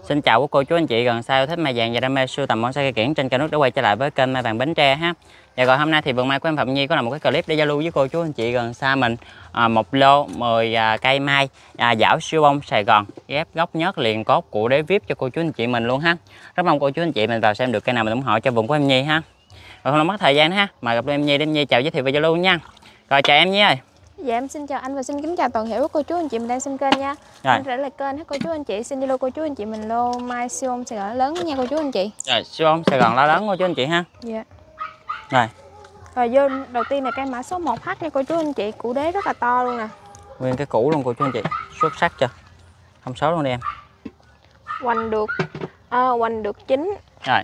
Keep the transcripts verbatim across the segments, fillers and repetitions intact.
Xin chào quý cô chú anh chị gần xa yêu thích mai vàng và đam mê sưu tầm bonsai cây kiểng trên kênh Nước đã quay trở lại với kênh Mai Vàng Bến Tre ha. Và rồi hôm nay thì vườn mai của em Phạm Nhi có làm một cái clip để giao lưu với cô chú anh chị gần xa mình à, một lô mười à, cây mai à, giảo siêu bông Sài Gòn ghép gốc nhớt liền cốt của đế vip cho cô chú anh chị mình luôn ha. Rất mong cô chú anh chị mình vào xem được cây nào mình ủng hộ cho vườn của em Nhi ha. Rồi không mất thời gian nữa ha, mời gặp em Nhi để em Nhi chào giới thiệu và giao lưu nha. Rồi chào em Nhi ơi. Dạ em xin chào anh và xin kính chào toàn thể các cô chú anh chị mình đang xem kênh nha. Rồi. Em trở lại kênh các cô chú anh chị, xin đi lô cô chú anh chị mình lô mai siêu bông Sài Gòn lớn nha cô chú anh chị. Rồi siêu bông Sài Gòn lá lớn cô chú anh chị ha. Dạ. Rồi. Rồi vô đầu tiên là cây mã số một H nha cô chú anh chị, củ đế rất là to luôn nè. Nguyên cái củ luôn cô chú anh chị, xuất sắc chưa? Thông số luôn đi em. Hoành được à, hoành được chín. Rồi.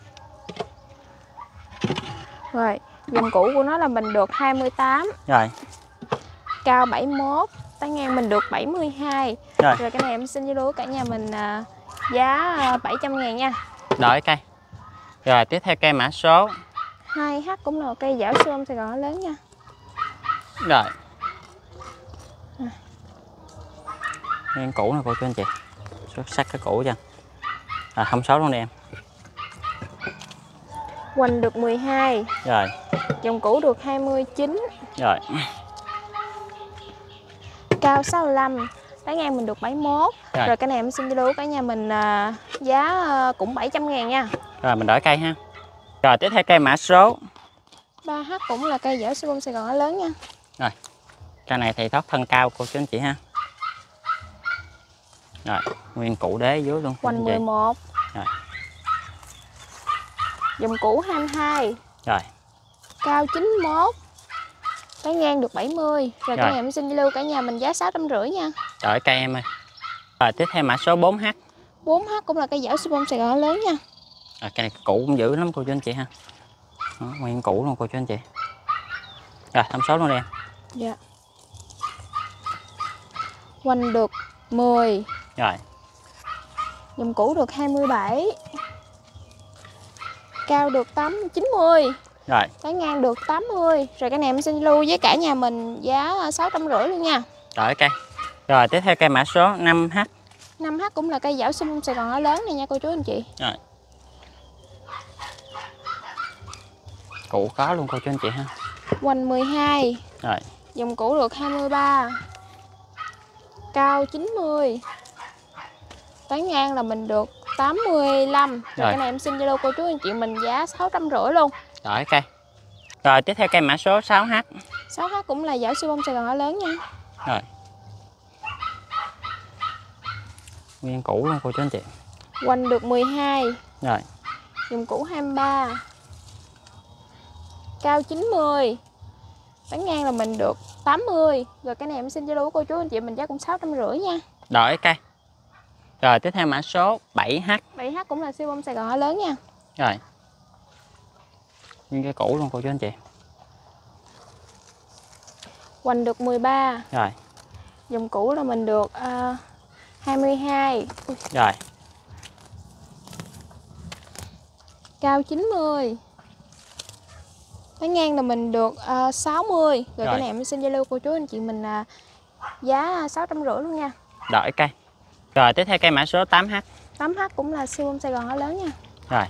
Rồi, dòng củ của nó là mình được hai mươi tám. Rồi. Cao bảy mươi mốt, tán ngang mình được bảy mươi hai. Rồi, rồi cái này em xin với cả nhà mình à, giá bảy trăm ngàn nha. đợi cây. Rồi tiếp theo cây mã số hai H cũng là cây giảo siêu bông Sài Gòn lớn nha. Rồi. Nguyên củ nè cô chú anh chị, xuất sắc cái củ chưa? À, thông số luôn đi em. Hoành được mười hai. Rồi. Dòng củ được hai mươi chín. Rồi. Cao sáu mươi lăm, tán ngang mình được bảy mươi mốt. Rồi, rồi cái này em xin lưu cả nhà mình à, giá à, cũng bảy trăm ngàn nha. rồi mình đổi cây ha. Rồi tiếp theo cây mã số ba H cũng là cây giảo siêu bông Sài Gòn lớn nha. Rồi. Cây này thì thoát thân cao cô chú anh chị ha. Rồi, nguyên củ đế dưới luôn. Hoành mười một. Rồi. Dòng củ hai mươi hai. Rồi. Cao chín mươi mốt. Tán ngang được bảy mươi. Rồi, rồi. cái này em xin lưu cả nhà mình giá sáu trăm rưỡi nha. Đổi cây em ơi. Rồi tiếp theo mã số bốn H. bốn H cũng là cây giảo siêu bông Sài Gòn lớn nha. Rồi, cây này củ cũng dữ lắm cô chú anh chị ha. Đó, nguyên củ luôn cô chú anh chị. Rồi thông số luôn đi em. Dạ. Hoành được mười. Rồi. Dòng củ được hai mươi bảy. Cao được tám chín mươi. Rồi. Tán ngang được tám mươi. Rồi cái này em xin lưu với cả nhà mình giá sáu trăm rưỡi luôn nha. Đổi cây. Rồi tiếp theo cây mã số năm H. năm H cũng là cây giảo siêu bông Sài Gòn ở lớn này nha cô chú anh chị. Rồi. Củ có luôn cô chú anh chị ha. Hoành mười hai. Rồi. Dòng củ được hai mươi ba. Cao chín mươi. Tán ngang là mình được tám mươi lăm. Rồi, rồi. cái này em xin lưu cô chú anh chị mình giá sáu trăm rưỡi luôn. Đổi cây. Rồi tiếp theo cây mã số sáu H. sáu H cũng là giảo siêu bông Sài Gòn ở lớn nha. Rồi. Nguyên củ luôn cô chú anh chị. Hoành được mười hai. Rồi. Dòng củ hai mươi ba. Cao chín mươi. Tán ngang là mình được tám mươi. Rồi cái này em xin lưu cô chú anh chị mình giá cũng sáu trăm rưỡi nha. Đổi cây. Rồi tiếp theo mã số bảy H. bảy H cũng là siêu bông Sài Gòn ở lớn nha. Rồi. Nguyên cái củ luôn cô chú anh chị. Hoành được mười ba. Rồi. Dòng củ là mình được uh, hai mươi hai. Ui. Rồi. Cao chín mươi. Tán ngang là mình được uh, sáu mươi. Rồi, rồi cái này em xin giao lưu cô chú anh chị mình uh, giá sáu trăm rưỡi luôn nha. Đổi cây. Rồi tiếp theo cây mã số tám H. tám H cũng là siêu bông Sài Gòn ở lớn nha. Rồi.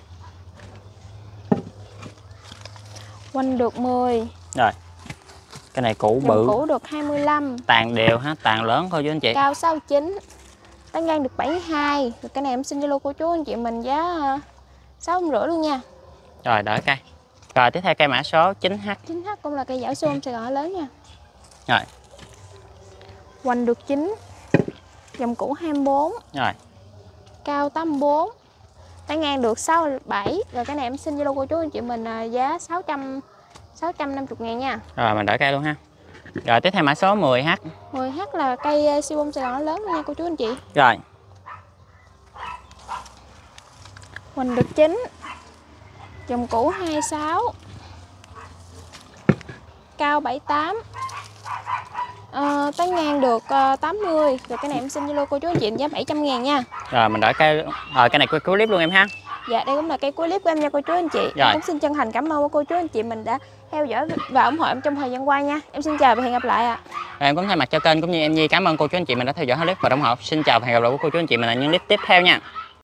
Hoành được mười. Rồi. Cái này củ Dòng bự. củ được hai mươi lăm. Tàn đều ha, tàn lớn thôi chú anh chị. Cao sáu mươi chín. Tán ngang được bảy mươi hai. Rồi cái này em xin giao lưu cô chú anh chị mình giá uh, sáu trăm rưỡi luôn nha. Rồi đổi cây. Rồi tiếp theo cây mã số chín H. chín H cũng là cây giảo siêu bông Sài Gòn ở lớn nha. Rồi. Hoành được chín. Dòng củ hai mươi bốn. Rồi. Cao tám mươi bốn. Tán ngang được sáu mươi bảy. Rồi cái này em xin giao lưu cô chú anh chị mình uh, giá sáu trăm sáu trăm năm mươi ngàn nha. Rồi mình đổi cây luôn ha. Rồi tiếp theo mã số mười H. mười H là cây siêu bông Sài Gòn lớn luôn nha cô chú anh chị. Rồi. Hoành được chín. Dòng củ hai mươi sáu. Cao bảy mươi tám. À, tán ngang được uh, tám mươi. Rồi cái này em xin giao cô chú anh chị giá bảy trăm ngàn nha. Rồi mình đổi cây. Rồi cây này cuối clip luôn em ha. Dạ đây cũng là cây cuối clip của em nha cô chú anh chị. Rồi. Em cũng xin chân thành cảm ơn cô chú anh chị mình đã theo dõi và ủng hộ em trong thời gian qua nha. Em xin chào và hẹn gặp lại ạ. À. Em cũng thay mặt cho kênh cũng như em Nhi cảm ơn cô chú anh chị mình đã theo dõi hết clip và ủng hộ. Xin chào và hẹn gặp lại cô chú anh chị mình ở những clip tiếp theo nha.